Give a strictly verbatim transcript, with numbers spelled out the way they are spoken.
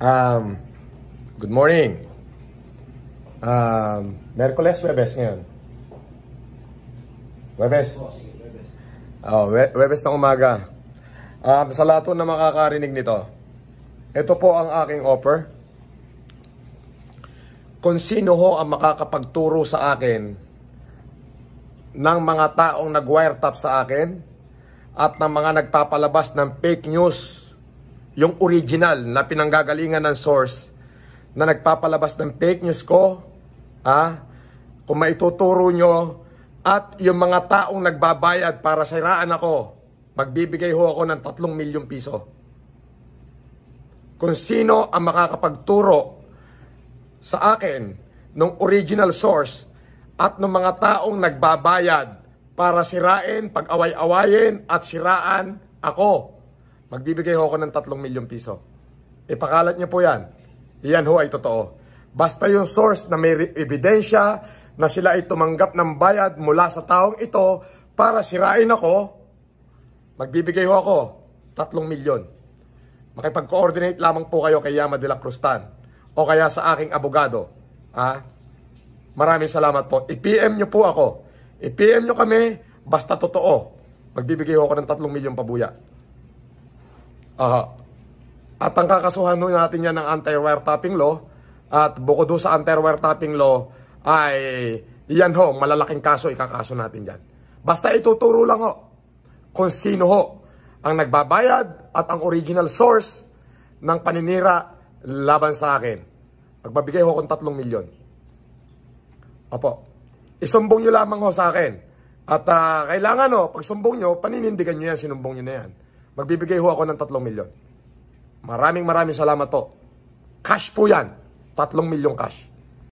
Um, good morning. Um, Merkules, Webes ngayon. Webes. Oh, We- Webes ng umaga. Um, sa lahat po na makakarinig nito, ito po ang aking offer. Kung sino ho ang makakapagturo sa akin ng mga taong nag-wiretap sa akin at ng mga nagpapalabas ng fake news, yung original na pinanggagalingan ng source na nagpapalabas ng fake news ko, ha? Kung maituturo nyo at yung mga taong nagbabayad para siraan ako, magbibigay ho ako ng tatlong milyong piso. Kung sino ang makakapagturo sa akin ng original source at ng mga taong nagbabayad para sirain, pag-away-awayin at siraan ako, magbibigay ho ako ng tatlong milyong piso. Ipakalat niyo po yan. Yan ho ay totoo. Basta yung source na may ebidensya na sila ay tumanggap ng bayad mula sa taong ito para sirain ako, magbibigay ho ako tatlong milyon. Makipag-coordinate lamang po kayo kay Yama de la Cruztan o kaya sa aking abogado. Ha? Maraming salamat po. I-P M nyo po ako. I-P M nyo kami, basta totoo. Magbibigay ho ako ng tatlong milyong pabuya. Aha. At ang kakasuhan nun natin yan ng anti-wiretapping law. At bukod doon sa anti-wiretapping law, ay yan ho, malalaking kaso ikakaso natin dyan. Basta ituturo lang ho kung sino ho ang nagbabayad at ang original source ng paninira laban sa akin. Magbabigay ho akong tatlong milyon. Opo. Isumbong nyo lamang ho sa akin. At uh, kailangan ho, pag sumbong nyo, paninindigan nyo yan, sinumbong nyo na yan. Magbibigay ho ako ng tatlong milyon. Maraming maraming salamat po. Cash po yan. Tatlong milyong cash.